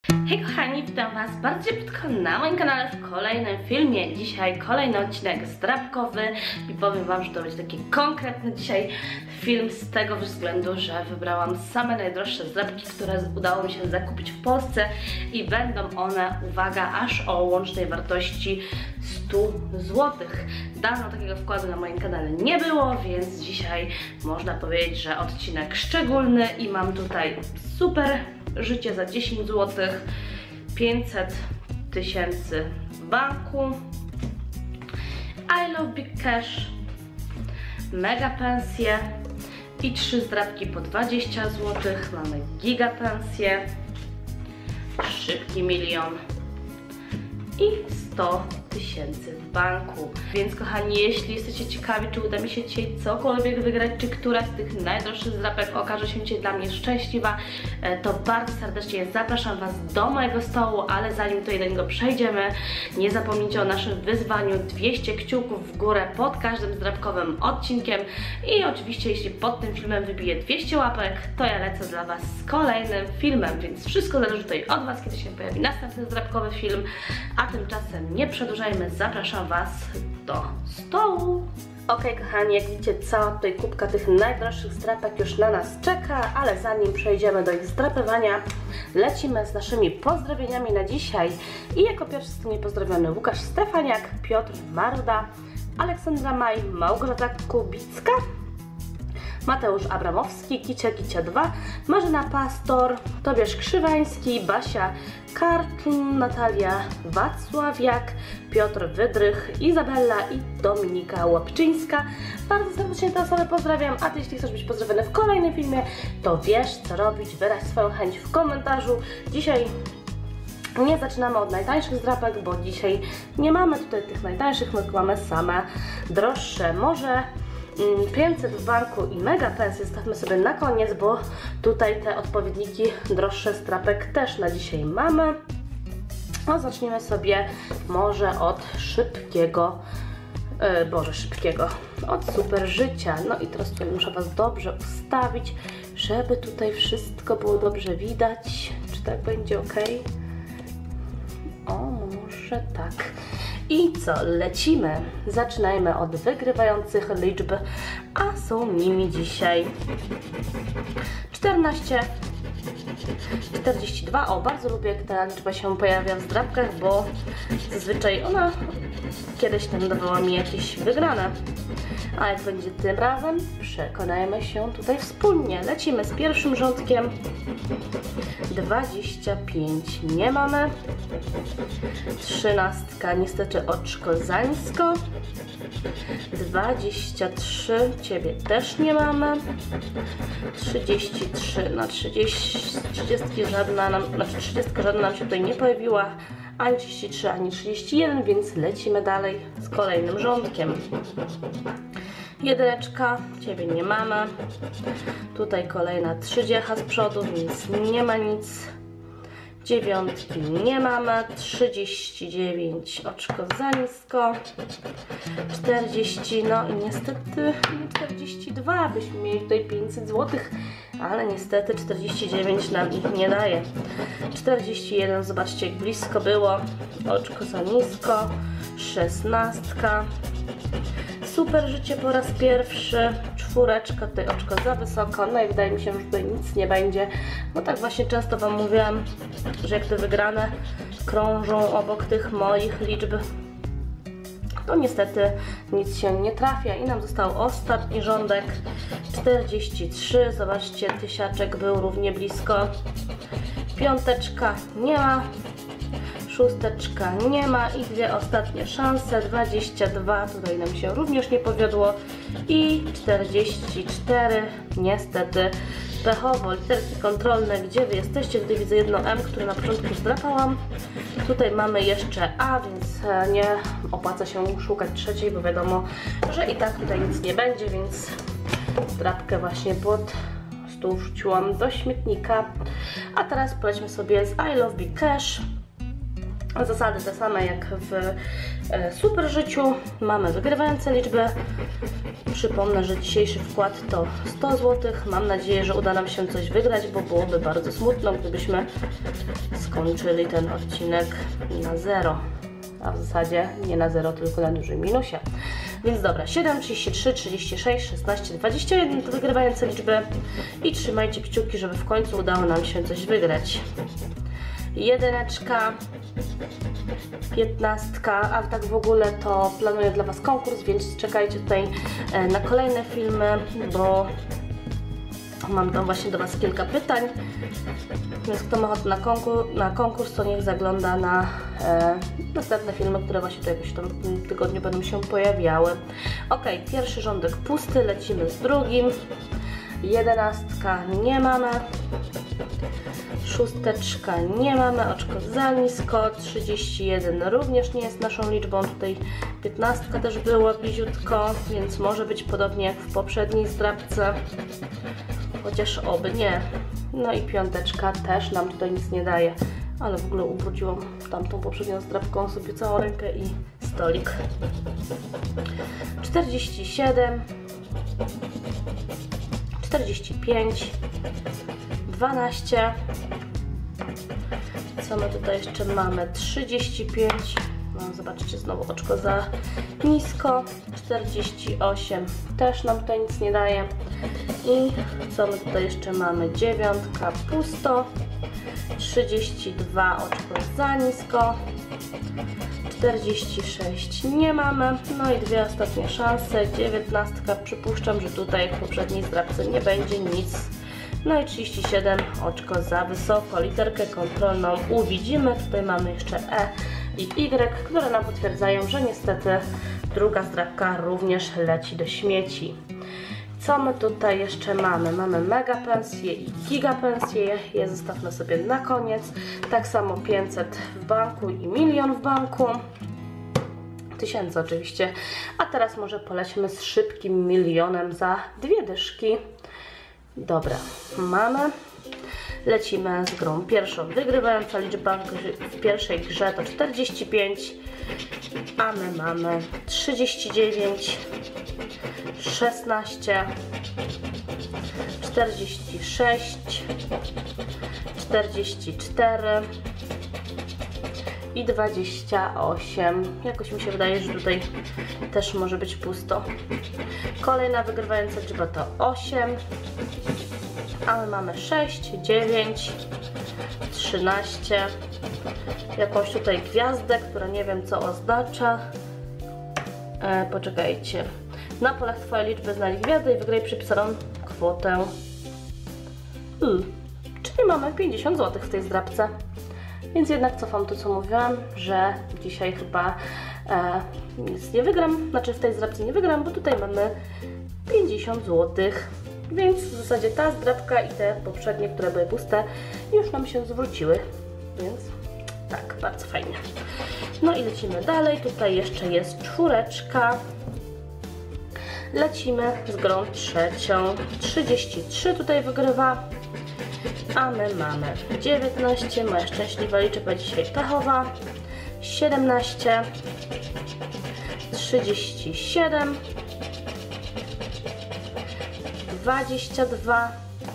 Hej kochani, witam was bardzo szybko na moim kanale w kolejnym filmie. Dzisiaj kolejny odcinek zdrabkowy i powiem wam, że to będzie taki konkretny dzisiaj film z tego względu, że wybrałam same najdroższe zdrabki, które udało mi się zakupić w Polsce i będą one, uwaga, aż o łącznej wartości 100 zł. Dawno takiego wkładu na moim kanale nie było, więc dzisiaj można powiedzieć, że odcinek szczególny i mam tutaj super życie za 10 zł, 500 tysięcy w banku, I love big cash, mega pensje i 3 zdrabki po 20 zł, mamy giga pensję, szybki milion i 100 tysięcy w banku. Więc kochani, jeśli jesteście ciekawi, czy uda mi się dzisiaj cokolwiek wygrać, czy któraś z tych najdroższych zdrabek okaże się dzisiaj dla mnie szczęśliwa, to bardzo serdecznie zapraszam was do mojego stołu, ale zanim do niego przejdziemy, nie zapomnijcie o naszym wyzwaniu 200 kciuków w górę pod każdym zdrabkowym odcinkiem i oczywiście jeśli pod tym filmem wybije 200 łapek, to ja lecę dla was z kolejnym filmem, więc wszystko zależy tutaj od was, kiedy się pojawi następny zdrabkowy film, a tymczasem nie przedłużajmy, zapraszam was do stołu. Ok, kochani, jak widzicie, cała tutaj kubka tych najdroższych zdrapek już na nas czeka, ale zanim przejdziemy do ich zdrapywania, lecimy z naszymi pozdrowieniami na dzisiaj. I jako pierwszy z tymi pozdrowiony Łukasz Stefaniak, Piotr Maruda, Aleksandra Maj, Małgorzata Kubicka, Mateusz Abramowski, Kicia 2, Marzena Pastor, Tobiasz Krzywański, Basia Kartl, Natalia Wacławiak, Piotr Wydrych, Izabella i Dominika Łapczyńska. Bardzo serdecznie te osoby pozdrawiam, a ty, jeśli chcesz być pozdrowiony w kolejnym filmie, to wiesz co robić, wyraź swoją chęć w komentarzu. Dzisiaj nie zaczynamy od najtańszych zdrapek, bo dzisiaj nie mamy tutaj tych najtańszych, my mamy same droższe. Może 500 w banku i mega pensję stawmy sobie na koniec, bo tutaj te odpowiedniki droższe zdrapek też na dzisiaj mamy. No zaczniemy sobie może od szybkiego, od super życia. No i teraz tutaj muszę was dobrze ustawić, żeby tutaj wszystko było dobrze widać. Czy tak będzie ok? O, może tak. I co? Lecimy. Zaczynajmy od wygrywających liczb, a są nimi dzisiaj 14, 42. O, bardzo lubię, jak ta liczba się pojawia w zdrabkach, bo zazwyczaj ona kiedyś tam dawała mi jakieś wygrane. A jak będzie tym razem, przekonajmy się tutaj wspólnie. Lecimy z pierwszym rządkiem. 25 nie mamy. 13 niestety oczko za nisko. 23 ciebie też nie mamy. 33 na 30 żadna nam się tutaj nie pojawiła. Ani 33, ani 31, więc lecimy dalej z kolejnym rządkiem. 1, ciebie nie mamy. Tutaj kolejna 30 z przodu, więc nie ma nic. 9 nie mamy. 39 oczko za nisko. 40, no i niestety 42, byśmy mieli tutaj 500 zł, ale niestety 49 nam ich nie daje. 41, zobaczcie jak blisko było. Oczko za nisko. 16. Super życie po raz pierwszy. 4, tutaj oczko za wysoko. No i wydaje mi się, że tutaj nic nie będzie. Bo tak właśnie często wam mówiłam, że jak te wygrane krążą obok tych moich liczb, to niestety nic się nie trafia. I nam został ostatni rządek. 43. Zobaczcie, tysiaczek był równie blisko. 5 nie ma. 6 nie ma i 2 ostatnie szanse. 22, tutaj nam się również nie powiodło i 44, niestety pechowo. Literki kontrolne, gdzie wy jesteście? Tutaj widzę jedno M, które na początku zdrapałam. Tutaj mamy jeszcze A, więc nie opłaca się szukać trzeciej, bo wiadomo, że i tak tutaj nic nie będzie, więc zdrapkę właśnie pod stół wrzuciłam do śmietnika. A teraz polećmy sobie z I love big cash. Zasady te same jak w super życiu. Mamy wygrywające liczby. Przypomnę, że dzisiejszy wkład to 100 zł. Mam nadzieję, że uda nam się coś wygrać, bo byłoby bardzo smutno, gdybyśmy skończyli ten odcinek na 0. A w zasadzie nie na 0, tylko na dużym minusie. Więc dobra, 7, 33, 36, 16, 21 to wygrywające liczby. I trzymajcie kciuki, żeby w końcu udało nam się coś wygrać. 1, 15, a tak w ogóle to planuję dla Was konkurs, więc czekajcie tutaj na kolejne filmy, bo mam tam właśnie do Was kilka pytań. Więc kto ma ochotę na konkurs, to niech zagląda na następne filmy, które właśnie tu jakoś tam w tym tygodniu będą się pojawiały. Ok, pierwszy rządek pusty, lecimy z drugim. 11 nie mamy. 6 nie mamy, oczko za nisko. 31 również nie jest naszą liczbą. Tutaj 15 też było bliziutko, więc może być podobnie jak w poprzedniej zdrabce. Chociaż oby nie. No i 5 też nam tutaj nic nie daje. Ale w ogóle ubrudziłam tamtą poprzednią zdrabką sobie całą rękę i stolik. 47, 45, 12. Co my tutaj jeszcze mamy? 35. No, zobaczcie, znowu oczko za nisko. 48 też nam tutaj nic nie daje. I co my tutaj jeszcze mamy? 9 pusto. 32 oczko za nisko. 46 nie mamy. No i dwie ostatnie szanse. 19 przypuszczam, że tutaj jak w poprzedniej zdrabce nie będzie nic. No i 37 oczko za wysoko. Literkę kontrolną uwidzimy. Tutaj mamy jeszcze E i Y, które nam potwierdzają, że niestety druga zdrabka również leci do śmieci. Co my tutaj jeszcze mamy? Mamy mega pensję i giga pensję. Je zostawmy sobie na koniec. Tak samo 500 w banku i 1 000 000 w banku. 1000 oczywiście. A teraz może polećmy z szybkim milionem za 2 dyszki. Dobra, mamy. Lecimy z grą pierwszą. Wygrywająca liczba w pierwszej grze to 45, a my mamy 39, 16, 46, 44 i 28. Jakoś mi się wydaje, że tutaj też może być pusto. Kolejna wygrywająca liczba to 8, a my mamy 6, 9, 13, jakąś tutaj gwiazdę, która nie wiem co oznacza. Poczekajcie. Na polach Twojej liczby znajdź gwiazdę i wygraj przypisaną kwotę. Czyli mamy 50 zł w tej zdrabce. Więc jednak cofam to, co mówiłam, że dzisiaj chyba nic nie wygram. Znaczy w tej zdrabce nie wygram, bo tutaj mamy 50 zł. Więc w zasadzie ta zdrabka i te poprzednie, które były puste, już nam się zwróciły. Więc tak, bardzo fajnie. No i lecimy dalej. Tutaj jeszcze jest 4. Lecimy z grą trzecią. 33 tutaj wygrywa. A my mamy 19, moja szczęśliwa liczba dzisiaj pechowa. 17, 37, 22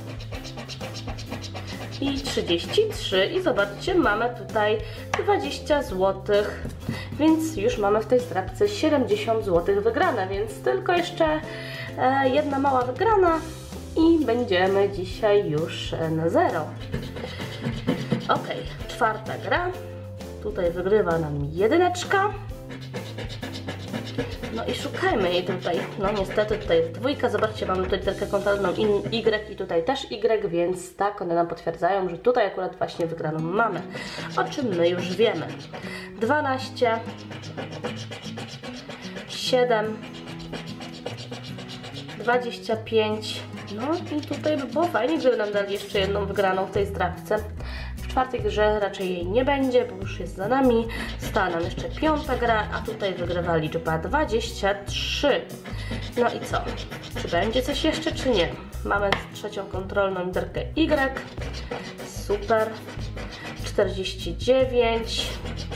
i 33 i zobaczcie, mamy tutaj 20 zł, więc już mamy w tej zdrabce 70 zł wygrane, więc tylko jeszcze jedna mała wygrana i będziemy dzisiaj już na 0. Ok, 4. gra, tutaj wygrywa nam 1. No i szukajmy jej tutaj. No niestety tutaj jest 2. Zobaczcie, mamy tutaj literkę kontrolną Y i tutaj też Y, więc tak, one nam potwierdzają, że tutaj akurat właśnie wygraną mamy. O czym my już wiemy. 12, 7, 25. No i tutaj by było fajnie, gdyby nam dali jeszcze jedną wygraną w tej zdrabce. W 4. grze raczej jej nie będzie, bo już jest za nami. Została nam jeszcze 5. gra, a tutaj wygrywa liczba 23. No i co? Czy będzie coś jeszcze, czy nie? Mamy 3. kontrolną literkę Y. Super. 49,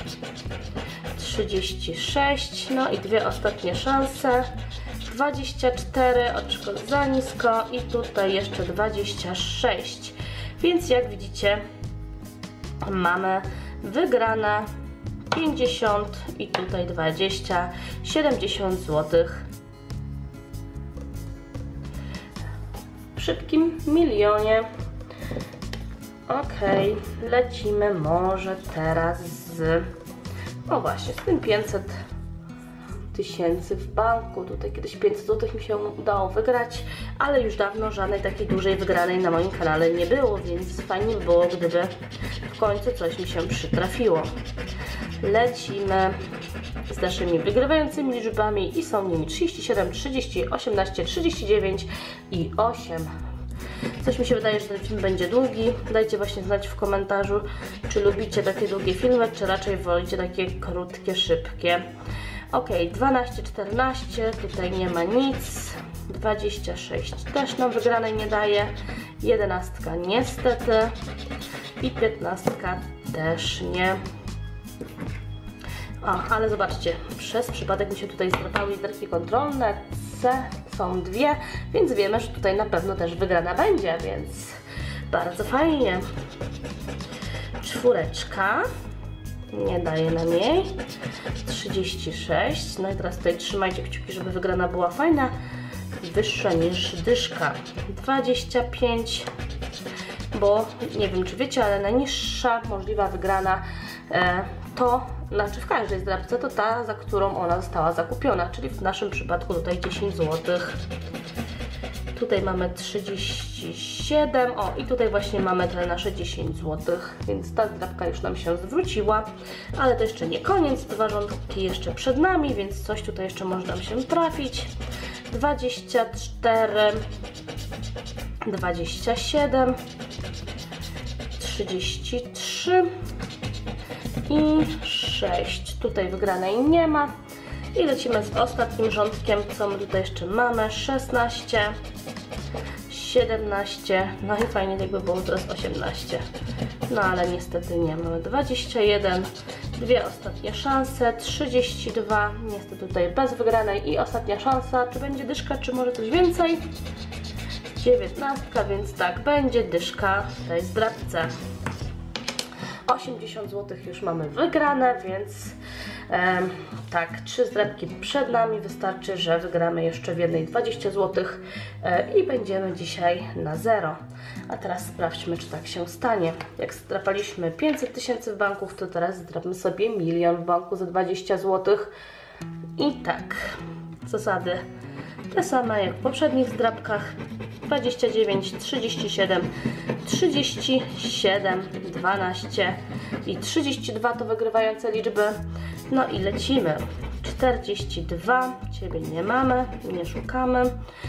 36, no i dwie ostatnie szanse, 24, oczko za nisko i tutaj jeszcze 26, więc jak widzicie mamy wygrane 50 i tutaj 20, 70 zł. W szybkim milionie. Ok, lecimy może teraz z, o właśnie, z tym 500 tysięcy w banku. Tutaj kiedyś 500 zł mi się udało wygrać, ale już dawno żadnej takiej dużej wygranej na moim kanale nie było, więc fajnie by było, gdyby w końcu coś mi się przytrafiło. Lecimy z naszymi wygrywającymi liczbami i są nimi 37, 30, 18, 39 i 8. Coś mi się wydaje, że ten film będzie długi. Dajcie właśnie znać w komentarzu, czy lubicie takie długie filmy, czy raczej wolicie takie krótkie, szybkie. Ok, 12, 14, tutaj nie ma nic. 26 też nam wygranej nie daje. 11 niestety. I 15 też nie. O, ale zobaczcie, przez przypadek mi się tutaj zdrapały literki kontrolne. C są dwie, więc wiemy, że tutaj na pewno też wygrana będzie, więc bardzo fajnie. Czwóreczka. Nie daje nam jej. 36. No i teraz tutaj trzymajcie kciuki, żeby wygrana była fajna. Wyższa niż dyszka. 25. Bo nie wiem, czy wiecie, ale najniższa możliwa wygrana to, znaczy w każdej zdrabce, to ta, za którą ona została zakupiona, czyli w naszym przypadku tutaj 10 zł. Tutaj mamy 37, o i tutaj właśnie mamy te nasze 10 zł, więc ta zdrabka już nam się zwróciła, ale to jeszcze nie koniec, dwa rządki jeszcze przed nami, więc coś tutaj jeszcze może nam się trafić. 24, 27, 33 i 6. Tutaj wygranej nie ma. I lecimy z ostatnim rządkiem, co my tutaj jeszcze mamy. 16, 17, no i fajnie jakby było teraz 18. No ale niestety nie mamy. 21, dwie ostatnie szanse, 32, niestety tutaj bez wygranej i ostatnia szansa. Czy będzie dyszka, czy może coś więcej? 19, więc tak, będzie dyszka w tej zdrabce. 80 zł już mamy wygrane, więc tak, 3 zdrabki przed nami. Wystarczy, że wygramy jeszcze w jednej 20 zł i będziemy dzisiaj na zero. A teraz sprawdźmy, czy tak się stanie. Jak zdrapaliśmy 500 tysięcy w banku, to teraz zdrapmy sobie 1 000 000 w banku za 20 zł. I tak, zasady te same jak w poprzednich zdrapkach. 29, 37, 37, 12 i 32 to wygrywające liczby. No i lecimy. 42, Ciebie nie mamy, nie szukamy.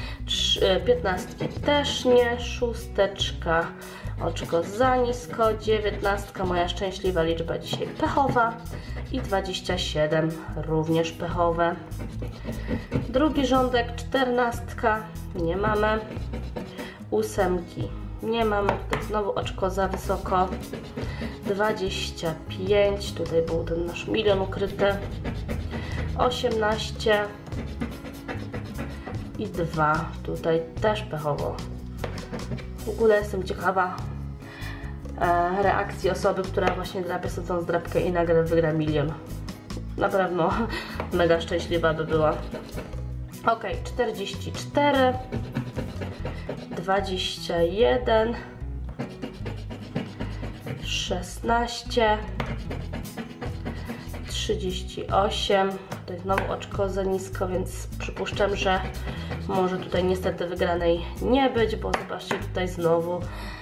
15 też nie, szósteczka, oczko za nisko, 19, moja szczęśliwa liczba dzisiaj pechowa i 27, również pechowe. Drugi rządek, 14, nie mamy. 8 nie mamy, tutaj znowu oczko za wysoko. 25, tutaj był ten nasz milion ukryty. 18 i 2, tutaj też pechowo. W ogóle jestem ciekawa reakcji osoby, która właśnie drapie sobie tą zdrapkę i nagle wygra 1 000 000. Na pewno mega szczęśliwa by była. Ok, 44, 21, 16, 38, tutaj znowu oczko za nisko, więc przypuszczam, że może tutaj niestety wygranej nie być, bo zobaczcie, tutaj znowu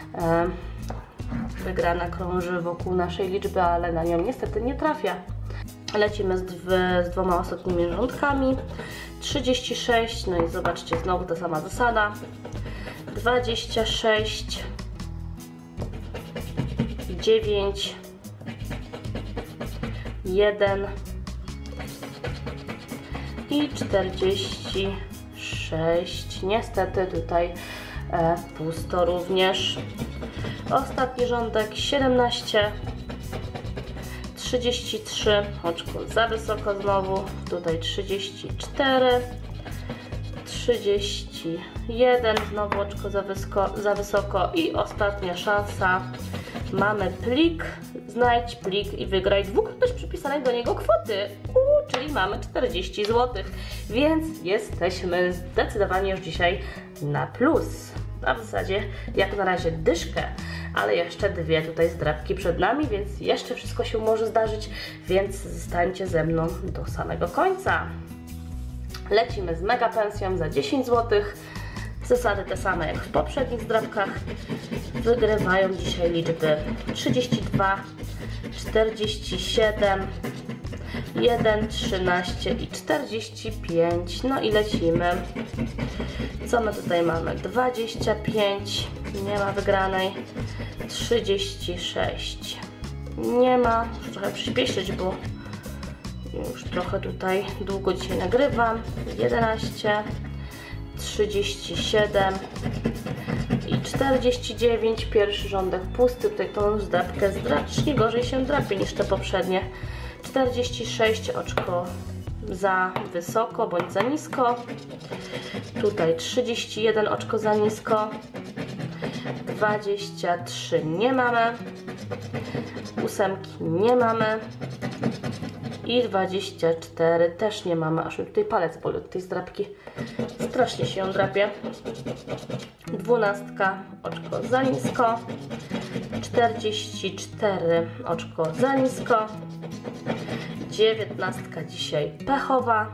wygrana krąży wokół naszej liczby, ale na nią niestety nie trafia. Lecimy z dwoma ostatnimi rządkami. 36, no i zobaczcie, znowu ta sama zasada. 26, 9, 1 i 46. Niestety tutaj pusto również. Ostatni rządek 17, 33, oczko za wysoko znowu, tutaj 34, 31, znowu oczko za wysoko i ostatnia szansa. Mamy plik, znajdź plik i wygraj dwukrotność przypisanej do niego kwoty, czyli mamy 40 zł, więc jesteśmy zdecydowanie już dzisiaj na plus. A w zasadzie jak na razie dyszkę, ale jeszcze dwie tutaj zdrabki przed nami, więc jeszcze wszystko się może zdarzyć, więc zostańcie ze mną do samego końca. Lecimy z mega pensją za 10 zł. Zasady te same jak w poprzednich zdrabkach. Wygrywają dzisiaj liczby 32, 47, 1, 13 i 45. No i lecimy. Co my tutaj mamy? 25, nie ma wygranej. 36, nie ma. Muszę trochę przyspieszyć, bo już trochę tutaj długo dzisiaj nagrywam. 11, 37 i 49. Pierwszy rządek pusty. Tutaj tą zdrabkę zdracznie gorzej się drapie niż te poprzednie. 46, oczko za wysoko bądź za nisko. Tutaj 31, oczko za nisko. 23 nie mamy. 8 nie mamy. I 24 też nie mamy. Aż mi tutaj palec boli od tej zdrabki. Strasznie się ją drapie. 12, oczko za nisko. 44, oczko za nisko. 19 dzisiaj pechowa.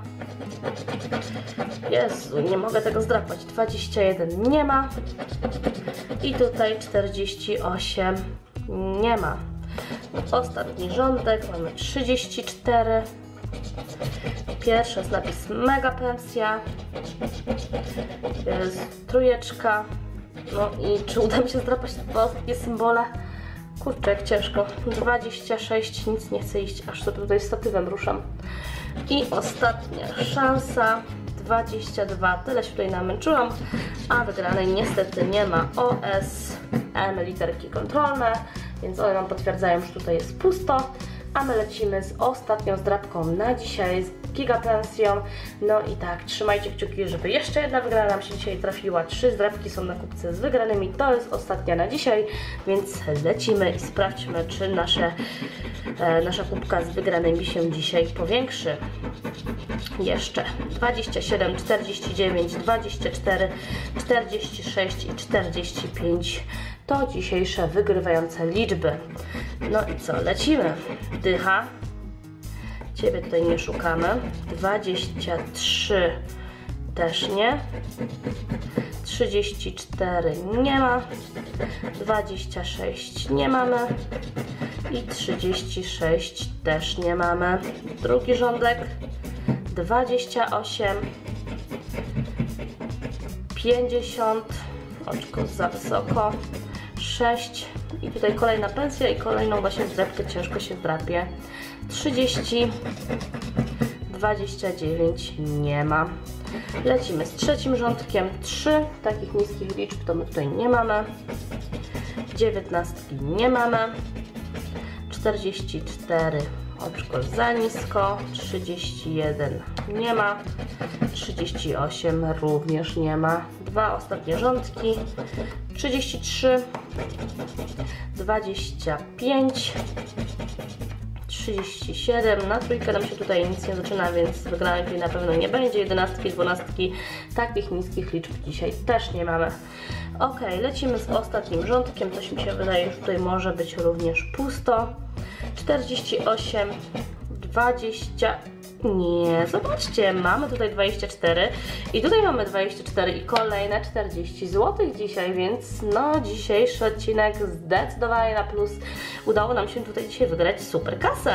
Jezu, nie mogę tego zdrapać. 21 nie ma. I tutaj 48 nie ma. Ostatni rządek, mamy 34. Pierwszy jest napis mega pensja. Jest trójeczka. No i czy uda mi się zdrapać te dwa ostatnie symbole? Kurczę, jak ciężko. 26, nic nie chce iść, aż sobie tutaj statywem ruszam. I ostatnia szansa. 22, tyle się tutaj namęczyłam, a wygranej niestety nie ma. OS, M, literki kontrolne, więc one nam potwierdzają, że tutaj jest pusto, a my lecimy z ostatnią zdrabką na dzisiaj, z gigapensją. No i tak, trzymajcie kciuki, żeby jeszcze jedna wygrana nam się dzisiaj trafiła. 3 zdrabki są na kupce z wygranymi, to jest ostatnia na dzisiaj, więc lecimy i sprawdźmy, czy nasza kubka z wygranymi się dzisiaj powiększy. Jeszcze 27, 49, 24, 46 i 45 to dzisiejsze wygrywające liczby. No i co, lecimy. Dycha. Ciebie tutaj nie szukamy. 23 też nie. 34 nie ma. 26 nie mamy. I 36 też nie mamy. Drugi rządek. 28, 50, oczko za wysoko, 6 i tutaj kolejna pensja i kolejną właśnie zdrabkę ciężko się drapie. 30, 29 nie ma. Lecimy z trzecim rządkiem. 3 takich niskich liczb to my tutaj nie mamy. 19 nie mamy. 44 oczko za nisko, 31 nie ma, 38 również nie ma. Dwa ostatnie rządki, 33, 25, 37, na trójkę nam się tutaj nic nie zaczyna, więc wygranej tutaj na pewno nie będzie. 11, 12, takich niskich liczb dzisiaj też nie mamy. Ok, lecimy z ostatnim rządkiem, coś mi się wydaje, że tutaj może być również pusto. 48, 20, nie, zobaczcie, mamy tutaj 24 i tutaj mamy 24 i kolejne 40 zł dzisiaj, więc no dzisiejszy odcinek zdecydowanie na plus. Udało nam się tutaj dzisiaj wygrać super kasę.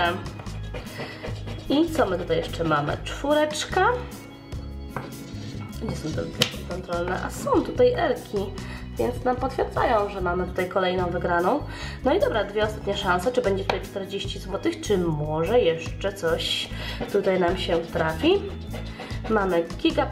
I co my tutaj jeszcze mamy? Czwóreczka. Gdzie są te literki kontrolne? A są tutaj elki, więc nam potwierdzają, że mamy tutaj kolejną wygraną. No i dobra, dwie ostatnie szanse, czy będzie tutaj 40 zł, czy może jeszcze coś tutaj nam się trafi. Mamy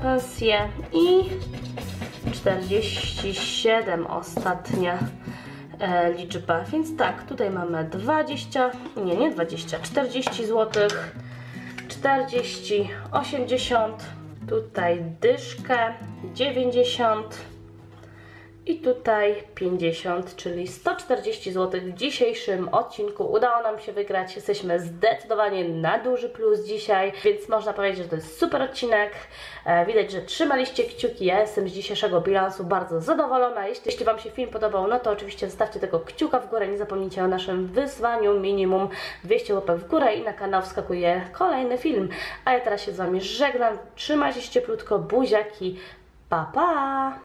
gigapensję i 47 ostatnia liczba. Więc tak, tutaj mamy 20, nie 20, 40 zł, 40, 80, tutaj dyszkę, 90 i tutaj 50, czyli 140 zł w dzisiejszym odcinku. Udało nam się wygrać, jesteśmy zdecydowanie na duży plus dzisiaj, więc można powiedzieć, że to jest super odcinek. Widać, że trzymaliście kciuki, ja jestem z dzisiejszego bilansu bardzo zadowolona. Jeśli Wam się film podobał, no to oczywiście zostawcie tego kciuka w górę, nie zapomnijcie o naszym wyzwaniu minimum 200 łapek w górę i na kanał wskakuje kolejny film. A ja teraz się z Wami żegnam, trzymajcie się cieplutko, buziaki, pa pa!